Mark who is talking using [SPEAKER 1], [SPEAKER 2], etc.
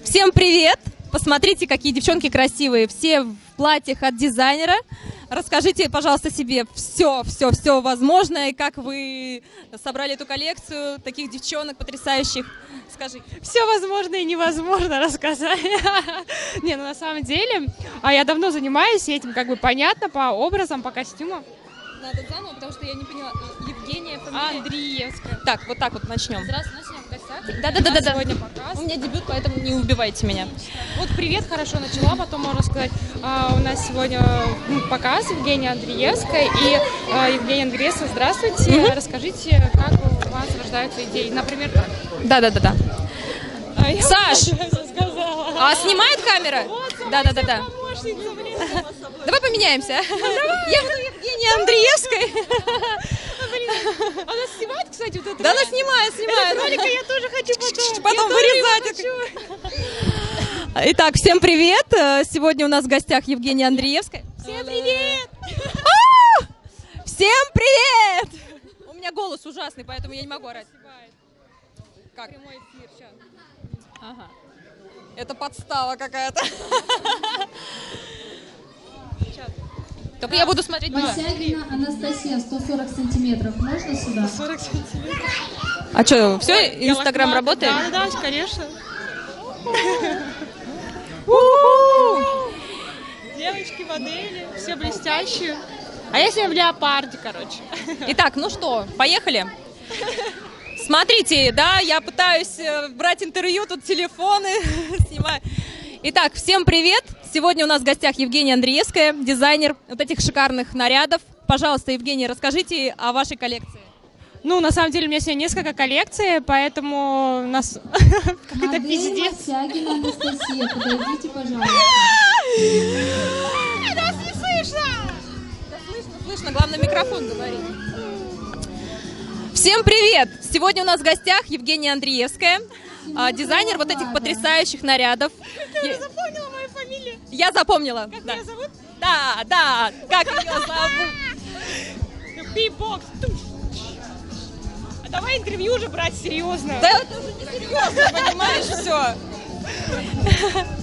[SPEAKER 1] Всем привет! Посмотрите, какие девчонки красивые. Все в платьях от дизайнера. Расскажите, пожалуйста, себе все возможное, как вы собрали эту коллекцию таких девчонок потрясающих. Скажи.
[SPEAKER 2] Все возможно и невозможно рассказать. Не, ну на самом деле, я давно занимаюсь этим, как бы понятно, по образам, по костюмам.
[SPEAKER 1] Надо заново, потому что я не поняла. Евгения, фамилия?
[SPEAKER 2] Андреевская.
[SPEAKER 1] Так, вот так вот начнем.
[SPEAKER 2] Здравствуйте, начнем в гостях.
[SPEAKER 1] Да.
[SPEAKER 2] Сегодня показ.
[SPEAKER 1] У меня дебют, поэтому не убивайте меня.
[SPEAKER 2] Вот привет, хорошо начала, потом можно сказать, у нас сегодня показ Евгения Андреевская и Евгения Андреевская. Здравствуйте. Расскажите, как у вас рождаются идеи, например, как?
[SPEAKER 1] Да. Саш,
[SPEAKER 2] Сказала.
[SPEAKER 1] снимает камера?
[SPEAKER 2] Вот,
[SPEAKER 1] Да.
[SPEAKER 2] помощница, блин.
[SPEAKER 1] Давай поменяемся. Я буду Евгения Андреевской.
[SPEAKER 2] Она снимает, кстати, вот это?
[SPEAKER 1] Да, она снимает.
[SPEAKER 2] Этот ролик я тоже хочу
[SPEAKER 1] Потом вырезать. Итак, всем привет. Сегодня у нас в гостях Евгения Андреевская.
[SPEAKER 2] Всем привет!
[SPEAKER 1] Всем привет! У меня голос ужасный, поэтому я не могу орать. Как?
[SPEAKER 2] Прямой эфир сейчас.
[SPEAKER 1] Ага. Это подстава какая-то. Только я буду смотреть.
[SPEAKER 3] Васягина Анастасия, 140 сантиметров. Можно сюда?
[SPEAKER 2] 40 сантиметров.
[SPEAKER 1] А что, все, Инстаграм работает?
[SPEAKER 2] Да, конечно. Девочки, модели, все блестящие. А я сегодня в леопарде, короче.
[SPEAKER 1] Итак, ну что, поехали? Смотрите, да, я пытаюсь брать интервью, тут телефоны снимаю. Итак, всем привет! Сегодня у нас в гостях Евгения Андреевская, дизайнер вот этих шикарных нарядов. Пожалуйста, Евгения, расскажите о вашей коллекции.
[SPEAKER 2] Ну, на самом деле, у меня сегодня несколько коллекций, поэтому у нас какой-то
[SPEAKER 3] Модель
[SPEAKER 2] пиздец.
[SPEAKER 3] Васягина Анастасия, подойдите, пожалуйста.
[SPEAKER 2] Нас не слышно!
[SPEAKER 1] Да слышно, главное микрофон говорить. Всем привет! Сегодня у нас в гостях Евгения Андреевская, дизайнер вот этих потрясающих нарядов.
[SPEAKER 2] Ты уже запомнила мою фамилию?
[SPEAKER 1] Я запомнила.
[SPEAKER 2] Как
[SPEAKER 1] Да.
[SPEAKER 2] меня зовут?
[SPEAKER 1] Да, как ее зовут?
[SPEAKER 2] Бибокс. А давай интервью уже брать серьезно.
[SPEAKER 1] Да это уже не серьезно, понимаешь, все.